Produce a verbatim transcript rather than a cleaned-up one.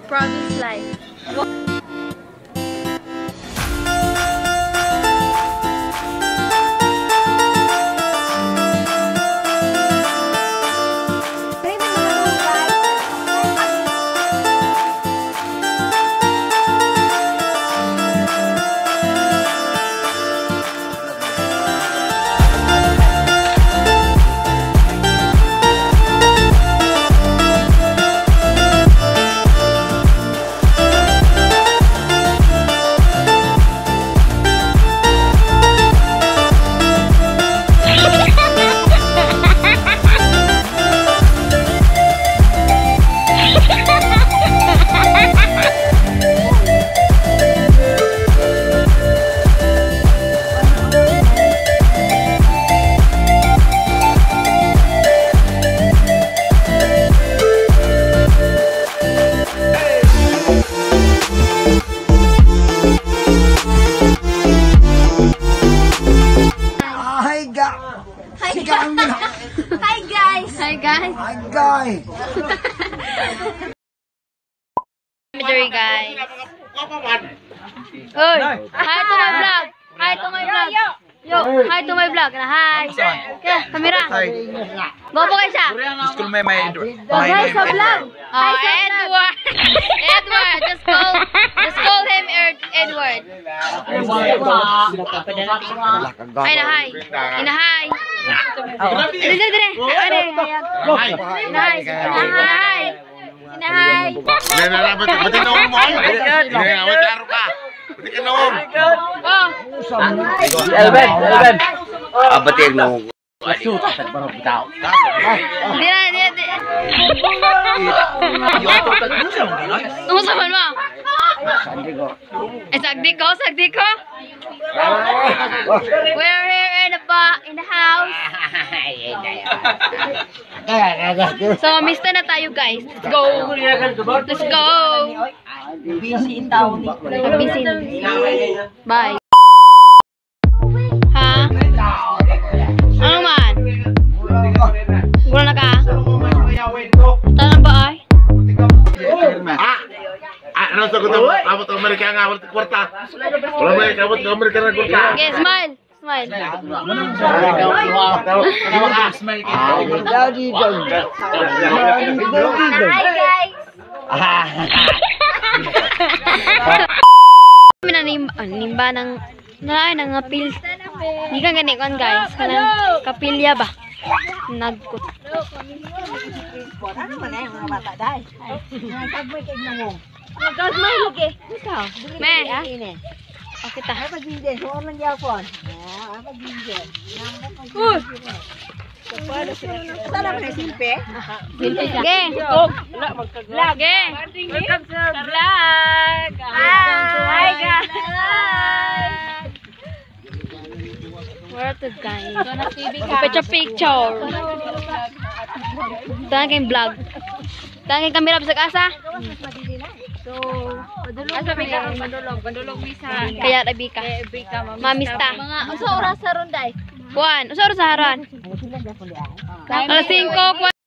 Province life. Hi guys! Hi guys! Hi guys! Sorry guys. Hoy! Hi to my vlog! Hi to my vlog! Yo! Hi to my vlog! Hi! Kaya, kamera! Bobo kayo siya! School may may Edward. Hi sa vlog! Hi sa Edward! Edward! Just call, just call him Edward. Ay na hi! Inahay! Dire dire dire! Are! Inahay! Inahay! Inahay! Nana, ba't naong mo? Nana, taro ka. Ba't ka naong? Oh! Elben! Elben! Ah, ba't yung naong? Shoot! Barang bitaw. Hindi na, hindi na, hindi na. Ano saman mo? Sandi ko. Eh, sagdi ko, sagdi ko. We're here in the ba in the house. So, mista na tayo guys. Let's go. Let's go. Busy in town. Busy. Bye. Ha? Ano man? Gula na ka? Tanong ba ay? Ah! Ah, ano sa kuto? Abot ang Amerika nga, abot kwarta. Wala ba yung abot ng Amerika na kwarta? Okay, smile. Smile. Daddy dong. Hi guys. Kami na nimba ng na nang apil. Di ka gani kon guys. Kanang kapilya ba? Nagkot. Ano man ay mga bata dai. Tagmoy kay nangong. Nagkasmay lagi. Ikaw, Me. ini. Okay ta. Ay pagbinde, so man yapon. Ah, ay pagbinde. Uy. Sala man simpe. Ge. Lagi. Welcome to vlog. Hi guys. Where to guys? Picture picture. Tanging vlog. Tanging kamera sa kasa. So, asa mi ka pandulog, pandulog mi sa kaya labi ka. Mamista. Mga usa oras sa ronday. Kuan, usa oras sa haron. Alas cinco.